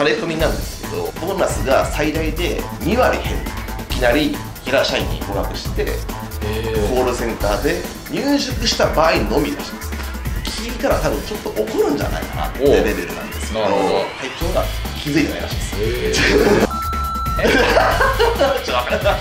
タレコミなんですけど、ボーナスが最大で2割減る。いきなり平社員に合格してコールセンターで入塾した場合のみらしいです。聞いたら多分ちょっと怒るんじゃないかなってレベルなんですけど、会長が気づいてないらしいです。ちょっと分からない。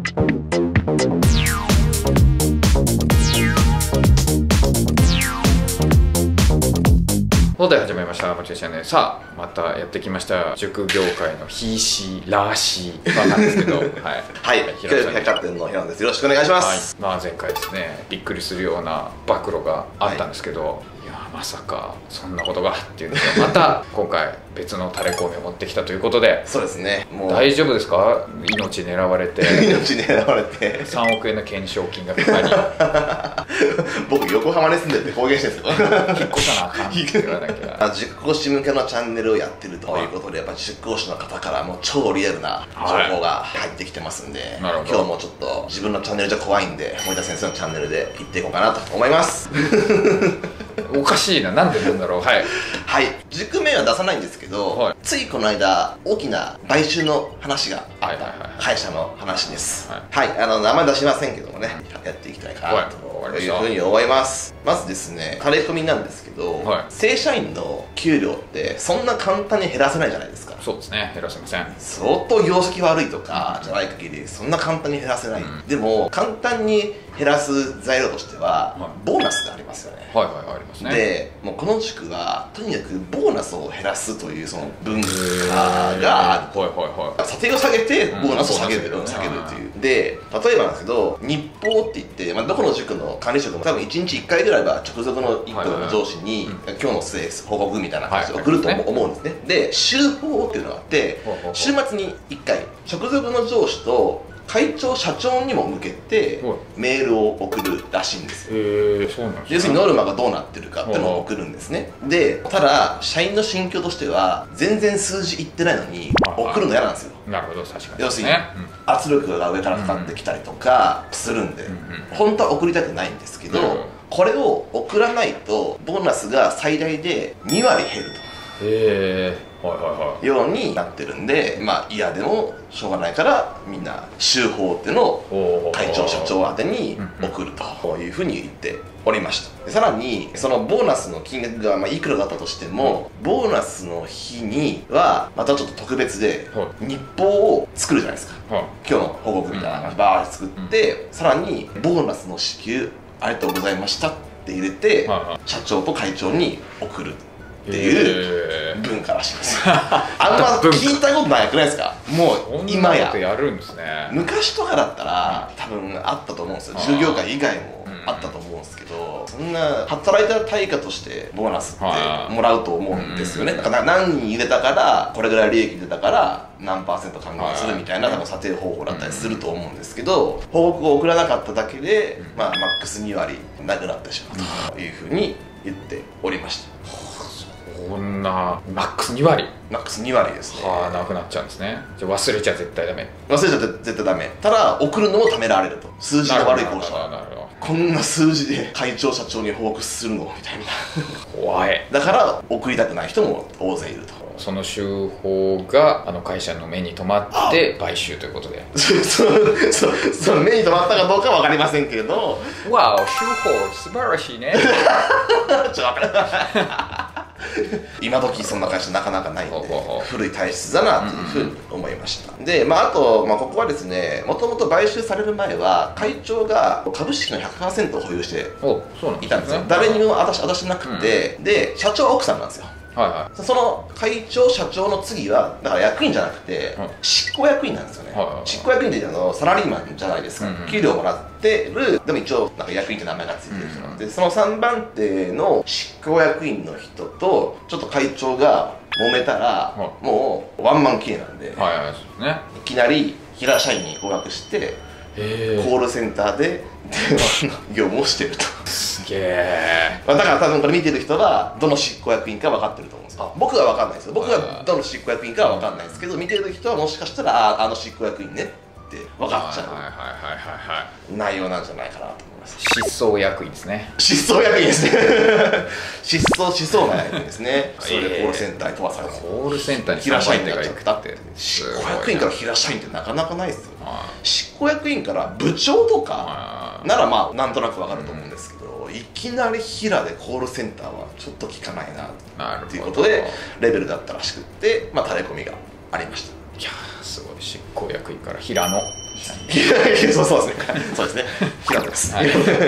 ということで始まりましたマチュチャンネル。さあまたやってきました塾業界のヒーシーラーシーなんですけどはいはい教育百貨店の平野です。よろしくお願いします。 はい、前回ですねびっくりするような暴露があったんですけど、いやまさかそんなことがっていうのでまた今回別のタレコミを持ってきたということで。 そうですね。 もう大丈夫ですか？命狙われて命狙われて 3億円の懸賞金がかかり僕横浜に住んでて公言してるんですよ。 引っ越さなあかんって言わなきゃ。 塾講師向けのチャンネルをやってるということで、やっぱ塾講師の方からもう超リアルな情報が入ってきてますんで、今日もちょっと自分のチャンネルじゃ怖いんで森田先生のチャンネルで行っていこうかなと思います。 おかしいな、なんでなんだろう。はいはい、塾名は出さないんですけど、ついこの間大きな買収の話があった会社の話です。はい、名前出しませんけどもね、やっていきたいかなというふうに思います。まずですね、タレコミなんですけど、正社員の給料ってそんな簡単に減らせないじゃないですか。 そうですね、減らせません。 相当業績悪いとかじゃない限りそんな簡単に減らせない。でも簡単に減らす材料としてはボーナスがありますよね。 はいはい、ありますね。 でもうこの塾はとにかくボーナスを減らすというその文化がある。査定を下げてボーナスを下げるという。で例えばなんですけど、日報って言って、どこの塾の管理職も多分1日1回ぐらいは直属の1個の上司に今日の報告みたいな感じで送ると思うんですね。で週報っていうのがあって、週末に1回直属の上司と会長社長にも向けてメールを送るらしいんですよ。 そうなんですね。 要するにノルマがどうなってるかっていうのを送るんですね。でただ社員の心境としては全然数字いってないのに送るの嫌なんですよ。 なるほど、確かに。 要するに圧力が上からかかってきたりとかするんで、本当は送りたくないんですけど、これを送らないとボーナスが最大で2割減ると。ようになってるんで、嫌でもしょうがないからみんな週報っていうのを会長社長宛てに送るというふうに言っておりました。さらにそのボーナスの金額がいくらだったとしても、ボーナスの日にはまたちょっと特別で日報を作るじゃないですか。今日の報告みたいなのをバーって作って、さらにボーナスの支給ありがとうございましたって入れて社長と会長に送るっていう文化らしいです。あんま聞いたことなくないですか？もう今ややるんですね。昔とかだったら多分あったと思うんですよ。従業界以外もあったと思うんですけど、そんな働いた対価としてボーナスってもらうと思うんですよね。だから何人入れたからこれぐらい利益出たから何%還元するみたいな多分査定方法だったりすると思うんですけど、報告を送らなかっただけでマックス2割なくなってしまうというふうに言っておりました。 こんなマックス2割ですね。 なくなっちゃうんですね。じゃあ忘れちゃ絶対ダメ。 忘れちゃ絶対ダメ。ただ送るのもためられると。数字が悪い講師はこんな数字で会長社長に報告するのみたいな怖い。だから送りたくない人も大勢いると。 その週報が会社の目に留まって買収ということでその目に留まったかどうかは分かりませんけれど、 わお、週報素晴らしいね。 ちょっと分からない今時そんな会社なかなかないんで古い体質だなというふうに思いました。であとここはですね、もともと買収される前は会長が株式の 100% を保有していたんですよ。誰にも渡してなくて、で社長は奥さんなんですよ。その会長社長の次はだから役員じゃなくて執行役員なんですよね。執行役員ってサラリーマンじゃないですか。給料もらってる、でも一応役員って名前がついてる人なんで、その3番手の執行役員の人とちょっと会長が揉めたらもうワンマン系なんで、いきなり平社員に合格してコールセンターで電話の業務をしてると。 すげえ。 だから多分これ見てる人はどの執行役員か分かってると思うんですよ。僕は分かんないですよ。僕がどの執行役員かは分かんないですけど、見てる人はもしかしたらあの執行役員ねっって分かっちゃう内容なんじゃないかなと思います。 失踪役員ですね。 失踪役員ですね失踪しそうな役員ですね。それでコールセンターに飛ばされます。 コールセンターに平社員になっがちゃったって。執行役員から平社員ってなかなかないですよ。執行役員から部長とかならまあなんとなく分かると思うんですけど、いきなり平でコールセンターはちょっと聞かないなっていうことでレベルだったらしくって、まあ、垂れ込みがありました。 いやーすごい。執行役員から平野社員そうですねそうですね平野です、はい、なるほど。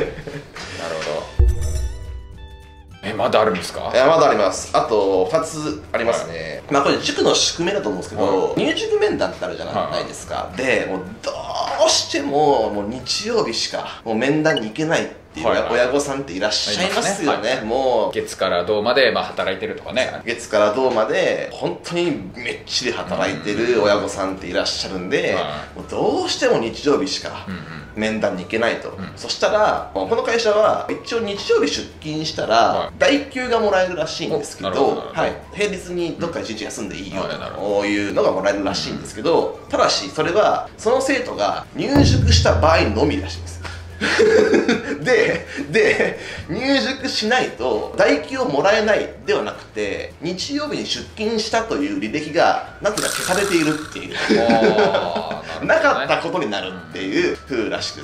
まだあるんですか？ いやまだあります。あと2つありますね、まあこれ塾の宿命だと思うんですけど、入塾面談ってあるじゃないですか。でもうどうしても日曜日しかもう面談に行けないっていう親御さんっていらっしゃいますよね。もう月から土まで働いてるとかね。 月から土まで本当にめっちり働いてる親御さんっていらっしゃるんで、もうどうしても日曜日しか面談に行けないと。そしたらこの会社は一応日曜日出勤したら代給がもらえるらしいんですけど、平日にどっか一日休んでいいよというのがもらえるらしいんですけど、ただしそれはその生徒が入塾した場合のみらしいんです。で入塾しないと代給をもらえないではなくて、日曜日に出勤したという履歴がなぜか消されているっていうなかったことになるっていう風らしくって、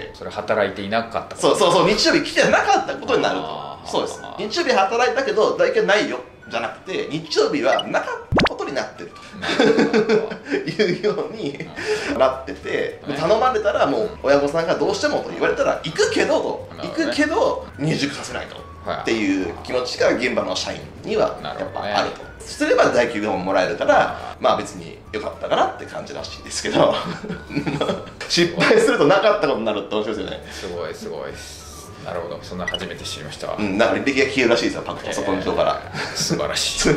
それ働いていなかったこと、そう日曜日来てなかったことになると。そうです。日曜日働いたけど代給ないよじゃなくて、日曜日はなかったことになってるというようになってて、頼まれたらもう親御さんがどうしてもと言われたら行くけど入塾させないとっていう気持ちが現場の社員にはやっぱあると。すれば代給がもらえるからまあ別に良かったかなって感じらしいですけど失敗するとなかったことになるって面白いですよね。 すごいなるほど。そんな初めて知りました。 なんか履歴が消えるらしいですよ、パソコン上から。 素晴らしい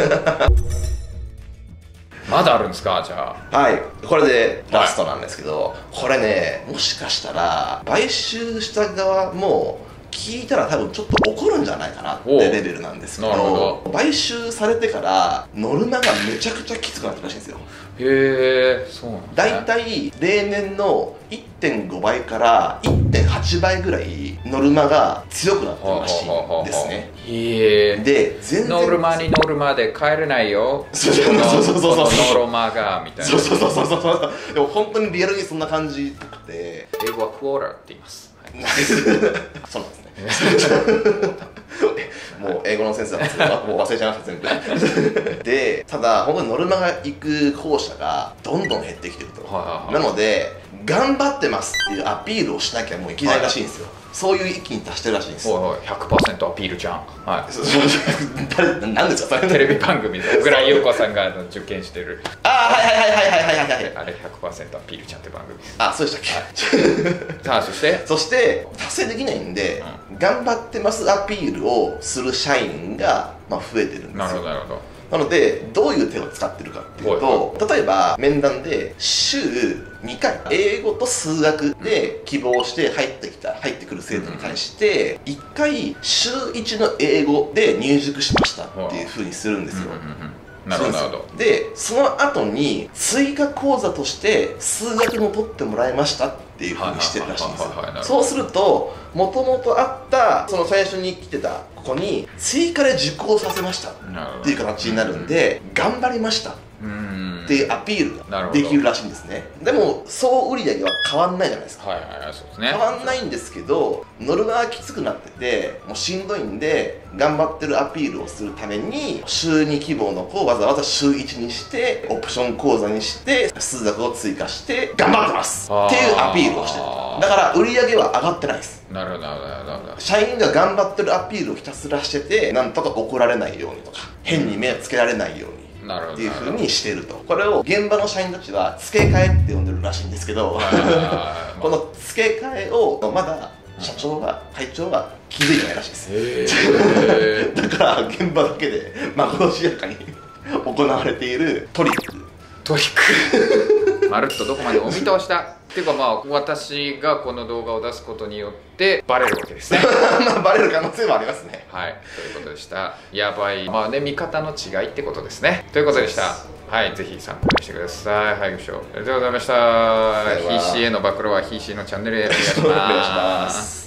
まだあるんですか？じゃあはい、これでラストなんですけど、これね、もしかしたら買収した側も聞いたら多分ちょっと怒るんじゃないかなってレベルなんですけど、買収されてからノルマがめちゃくちゃきつくなったらしいんですよ。 へえ、そうなんだね。 だいたい例年の 1.5 倍から 1.8 倍ぐらいノルマが強くなってるらしいんですね。で、全然ノルマにノルマで帰れないよ。 そうノルマがみたいな。 そうでも本当にリアルにそんな感じっぽくて、 英語はクォーターって言います。 そうなんですねもう英語の先生だったんですけどもう忘れちゃいました全部で、ただ本当にノルマが行く校舎がどんどん減ってきてると。なので頑張ってますっていうアピールをしなきゃもういけないらしいんですよ。そういう域に達してるらしいんです。 100% アピールじゃん。 何ですかそれ？ テレビ番組で小倉優子さんが受験してる。 はいあれ 100% アピールちゃんって番組です。 あ、そうでしたっけ？ さあそして達成できないんで、頑張ってますアピールをする社員が増えてるんですよ。 なるほど。 なのでどういう手を使ってるかっていうと、例えば面談で週2回英語と数学で希望して入ってくる生徒に対して1回週1の英語で入塾しましたっていうふうにするんですよ。 なるほど。 でその後に追加講座として数学も取ってもらいましたっていうふうにしてるらしいんですよ。そうするともともとあったその最初に来てたここに追加で受講させましたっていう形になるんで、頑張りましたっていうアピールができるらしいんですね。でも総売り上げは変わんないじゃないですか。変わんないんですけど、ノルマがきつくなっててもうしんどいんで頑張ってるアピールをするために週2希望の子をわざわざ週1にしてオプション講座にして数学を追加して頑張ってますっていうアピールをしてる。だから売り上げは上がってないです。 なるほど。 社員が頑張ってるアピールをひたすらしてて、なんとか怒られないようにとか変に目をつけられないようにっていう風にしてると。これを現場の社員たちは付け替えって呼んでるらしいんですけどこの付け替えをまだ社長が会長は気づいてないらしいです。だから現場だけでまことしやかに行われているトリックまるっとどこまでお見通しだっていうかまあ私がこの動画を出すことによってバレるわけですねまあバレる可能性もありますね。 はい、ということでした。やばい、まあね、見方の違いってことですね。ということでした。はい、ぜひ参考にしてください。はい、ご視聴ありがとうございました。ひいしへの暴露はひいしのチャンネルへお願いします。